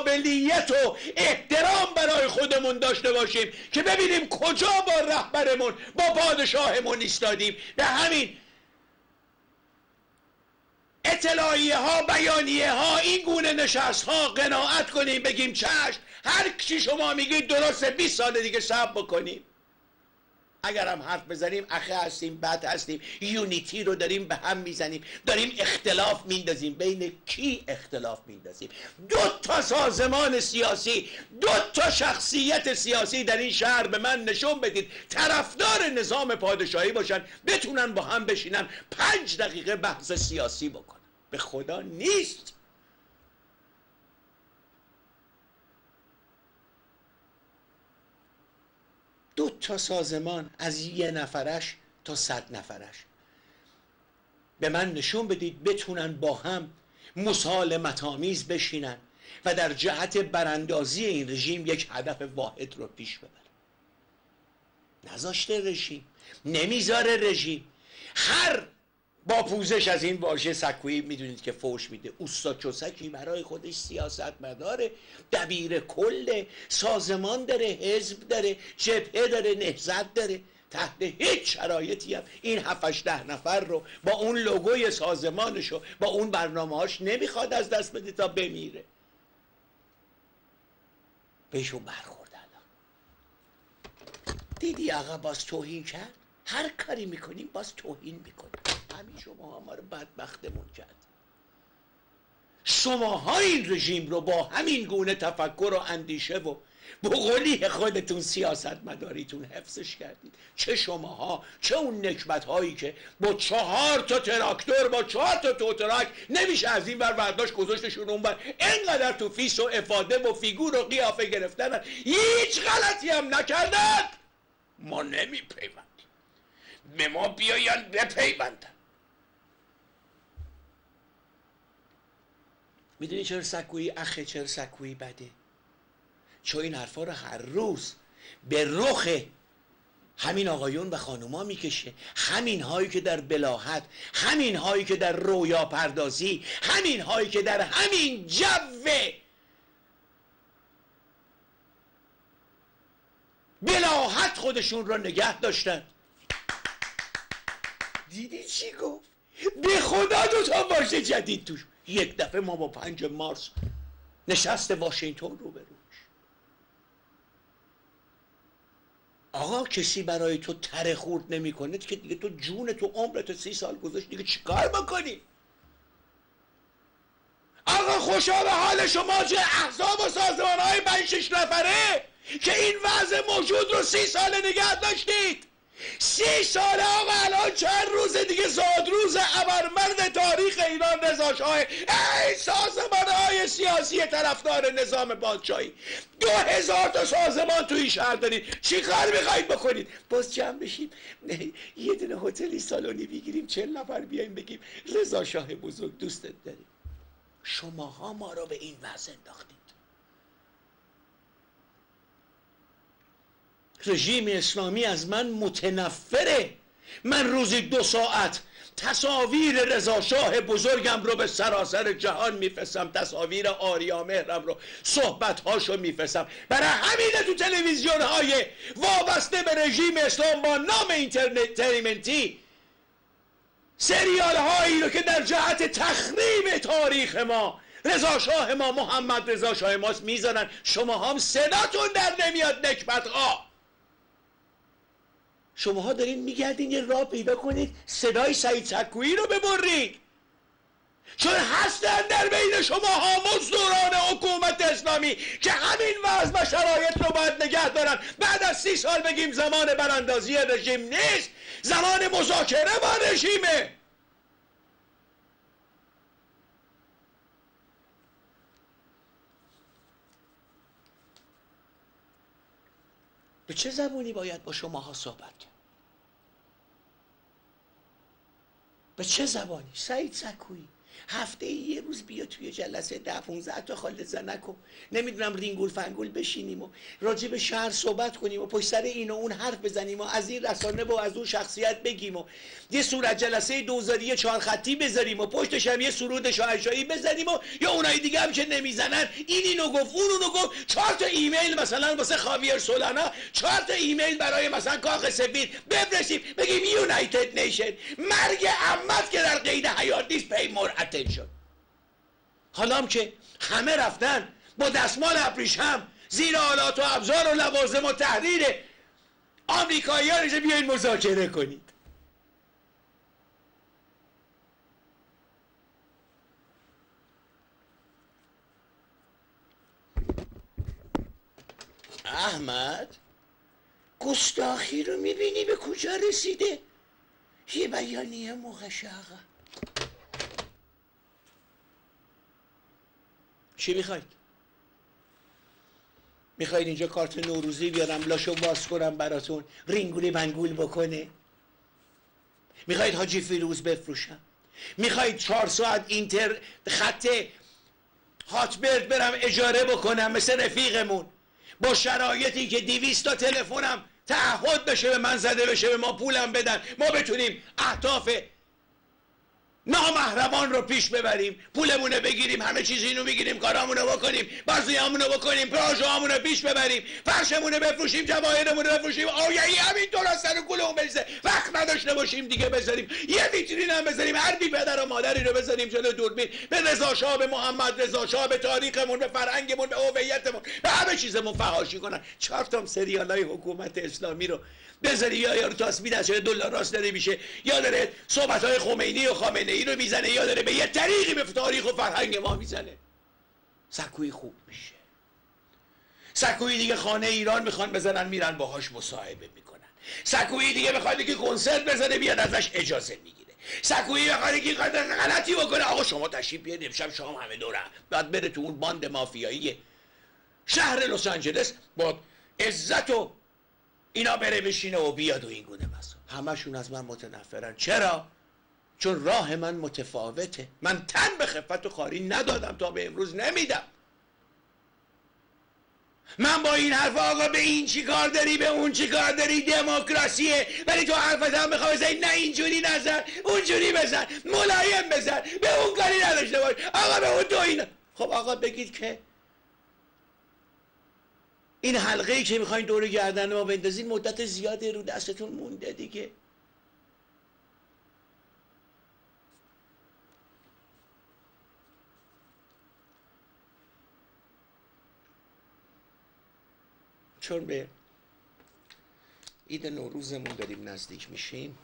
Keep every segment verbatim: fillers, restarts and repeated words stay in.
قابلیت و احترام برای خودمون داشته باشیم که ببینیم کجا با رهبرمون با پادشاهمون ایستادیم. به همین اطلاعیه ها، بیانیه ها، این گونه نشست ها قناعت کنیم، بگیم چشم هر چی شما میگید درسته، بیست سال دیگه صبر بکنیم. اگر هم حرف بزنیم اخه هستیم، بد هستیم، یونیتی رو داریم به هم میزنیم، داریم اختلاف میندازیم. بین کی اختلاف میندازیم؟ دو تا سازمان سیاسی، دو تا شخصیت سیاسی در این شهر به من نشون بدید طرفدار نظام پادشاهی باشن، بتونن با هم بشینن پنج دقیقه بحث سیاسی بکنن. به خدا نیست. دو تا سازمان از یه نفرش تا صد نفرش به من نشون بدید بتونن با هم مسالمت آمیز بشینن و در جهت براندازی این رژیم یک هدف واحد رو پیش ببرن. نذاشته رژیم، نمیذاره رژیم. هر با پوزش از این واژه سکویی میدونید که فوش میده. اوستا چوسکی برای خودش سیاست مداره، دبیر کل سازمان داره، حزب داره، جبهه داره، نهضت داره. تحت هیچ شرایطی هم این هفتش ده نفر رو با اون لوگوی سازمانش و با اون برنامه‌هاش نمیخواد از دست بده تا بمیره. بهشون برخورد. الان دیدی آقا باز توهین کرد؟ هر کاری میکنیم باز توهین میکنیم. همین شما ما رو بدبختمون کرد. شماها این رژیم رو با همین گونه تفکر و اندیشه و بقولی خودتون سیاست مداریتون حفظش کردید. چه شماها چه اون نکبت هایی که با چهار تا تراکتور با چهار تا توتراک نمیشه از این ور برداشت گذاشتشون اون بر، اینقدر تو فیس و افاده و فیگور و قیافه گرفتن، هیچ غلطی هم نکردن. ما نمیپیوندیم، به ما بیاین بپیوندن. میدونی چرا سکویی اخه، چرا سکویی بده؟ چون این حرفا رو هر روز به رخ همین آقایون و خانوما میکشه. همین هایی که در بلاهت، همین هایی که در رویا پردازی، همین هایی که در همین جو بلاهت خودشون رو نگه داشتن. دیدی چی گفت؟ به خدا دو تا واژه جدید توش. یک دفعه ما با پنج مارس نشست واشنگتن رو بروش. آقا کسی برای تو تره خورد نمی کنه که دیگه تو جون تو عمرت سی سال گذاشت، دیگه چی کار بکنی؟ آقا خوشا به حال شما چه احزاب و سازمان های پنج شش نفره که این وضع موجود رو سی سال نگه داشتید. سی ساله آقا، الان چند روز دیگه زاد روز ابرمرد تاریخ ایران رضا شاه. ای سازمان‌های سیاسی طرفدار نظام پادشاهی، دو هزار تا سازمان تو این شهر دارید، چی کار میخواید بکنید؟ باز جمع بشیم یه دونه هتلی سالونی بگیریم، چهل نفر بیایم بگیم رضا شاه بزرگ دوستت داریم. شماها ما رو به این وضع انداختید. رژیم اسلامی از من متنفره. من روزی دو ساعت تصاویر رضا شاه بزرگم رو به سراسر جهان میفرستم، تصاویر آریامهرم رو، صحبت‌هاشو میفرستم. برای همینه تو تلویزیون های وابسته به رژیم اسلام با نام اینترنتی سریال هایی رو که در جهت تخریب تاریخ ما، رضا شاه ما، محمد رضا شاه ماست میذارن. شما هم صداتون در نمیاد نکبت ها. شماها دارین میگردین یه راه پیدا کنید صدای سعید سکویی رو ببرید، چون هستن در بین شماها مزدوران حکومت اسلامی که همین وضع و شرایط رو باید نگه دارن. بعد از سی سال بگیم زمان براندازی رژیم نیست، زمان مذاکره با رژیمه. به چه زبونی باید با شماها صحبت کرد؟ به چه زبانی؟ سعید سکویی هفته یه روز بیا توی جلسه ده پونزده تا خالد زنک و نمیدونم رینگول فنگول بشینیم و راجع به شهر صحبت کنیم و پشت سر این و اون حرف بزنیم و از این رسانه و از اون شخصیت بگیم و یه صورت جلسه دوزاری چهار خطی بذاریم و پشتش هم یه سرود شاهنشاهی بزنیم و یا اونای دیگه هم که نمیزنن این اینو گفت اون اونو گفت، چهار تا ایمیل مثلا واسه خاویر سولانا، چهار تا ایمیل برای مثلا کاخ سفید بفرستیم بگیم یونایتد نیشن مرگ عمت که در قید حیات نیست پی مور اتنشن. حالا هم که همه رفتن با دستمال ابریشم زیر آلات و ابزار و لوازم و تحریر آمریکایی ها نشه بیاین مذاکره کنید. احمد گستاخی رو میبینی به کجا رسیده؟ یه بیانیه مقشقه. چی میخواید؟ میخواید اینجا کارت نوروزی بیارم لاشو باز کنم براتون رینگولی بنگول بکنه؟ میخواید حاجی فیروز بفروشم؟ میخواید چهار ساعت اینتر خط هاتبرد برم اجاره بکنم مثل رفیقمون با شرایطی که دویست تا تلفنم تعهد بشه به من زده بشه به ما پولم بدن ما بتونیم اهداف نامحرمان رو پیش ببریم، پولمونه بگیریم، همه چیز اینو بگیریم، کارامونو بکنیم، بازویامونو بکنیم، پراژوامونو پیش ببریم، فرشمونو بفروشیم، جواهرمونو بفروشیم، آیایی همینطور از سر گلمون بریزه، وقت نداشته باشیم دیگه بذاریم یه ویترین هم بذاریم هر بی پدر و مادری رو بذاریم جلو دوربین به رضا شاه، به محمد رضا شاه، به تاریخمون، به فرهنگمون، به هویتمون، به همه چیزمون فحاشی کنن. چهار تا سریالای حکومت اسلامی رو بذاری یا یارو تاسبی دستش دلار راست داره میشه یا داره صحبت‌های خمینی و خامنه ای رو میزنه یا داره به یه طریقی به تاریخ و فرهنگ ما میزنه. سکوی خوب میشه. سکوی دیگه خانه ایران میخوان بزنن میرن باهاش مصاحبه میکنن. سکوی دیگه بخواد که کنسرت بزنه بیاد ازش اجازه میگیره. سکوی بخواد که غلطی بکنه آقا شما تشریف بیارید امشب شام همه دورن. بعد بره تو اون باند مافیایی شهر لس آنجلس با عزت و اینا بره بشینه و بیاد و این گونه مثلا. همشون از من متنفرن. چرا؟ چون راه من متفاوته. من تن به خفت و خواری ندادم تا به امروز نمیدم. من با این حرف آقا به این چی کار داری به اون چی کار داری دموکراسیه ولی تو حرفت هم بخواه بزنی نه اینجوری نزن اونجوری بزن ملایم بزن به اون کاری نداشته باش آقا به اون تو اینا. خب آقا بگید که این حلقه ای که میخواین دور گردن ما بندازین مدت زیادی رو دستتون مونده دیگه. چون به عید نوروزمون داریم نزدیک میشیم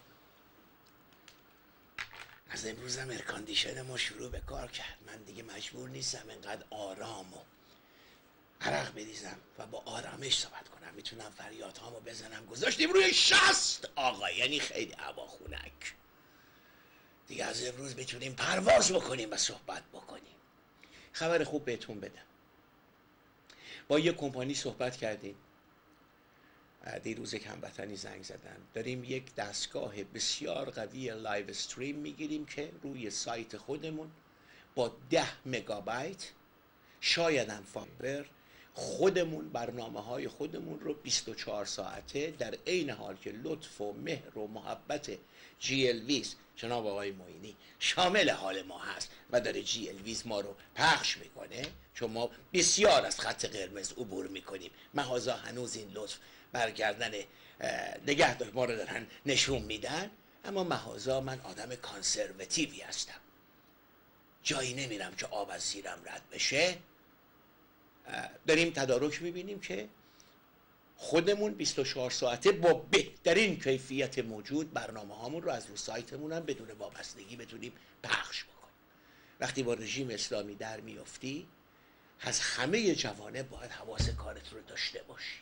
از امروز هم ایرکاندیشن ما شروع به کار کرد. من دیگه مجبور نیستم انقدر آرام و عرق بریزم و با آرامش صحبت کنم. میتونم فریادهامو بزنم. گذاشتیم روی شست آقا یعنی خیلی هوا خنک. دیگه از امروز میتونیم پرواز بکنیم و صحبت بکنیم. خبر خوب بهتون بدم. با یه کمپانی صحبت کردیم. دیروز یک هموطنی زنگ زدن. داریم یک دستگاه بسیار قوی لایو استریم میگیریم که روی سایت خودمون با ده مگابایت شاید هم فایبر خودمون برنامه های خودمون رو بیست و چهار ساعته در عین حال که لطف و مهر و محبت جی ال ویز جناب آقای معینی شامل حال ما هست و داره جی ال ویز ما رو پخش میکنه چون ما بسیار از خط قرمز عبور میکنیم. محاذا هنوز این لطف برگردن نگهدار ما رو دارن نشون میدن اما محاذا من آدم کانسرواتیوی هستم. جایی نمیرم که آب از زیرم رد بشه. داریم تدارک میبینیم که خودمون بیست و چهار ساعته با بهترین کیفیت موجود برنامه هامون رو از رو سایتمون هم بدون وابستگی بتونیم پخش بکنیم. وقتی با رژیم اسلامی در میافتی از همه جوانب باید حواس کارت رو داشته باشی.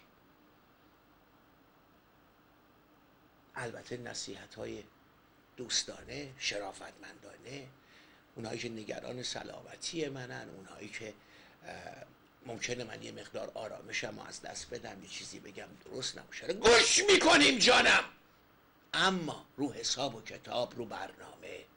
البته نصیحت های دوستانه شرافتمندانه اونهایی که نگران سلامتی منن اونهایی که ممکنه من یه مقدار آرامشم و از دست بدم یه چیزی بگم درست نباشه گوش میکنیم جانم اما رو حساب و کتاب رو برنامه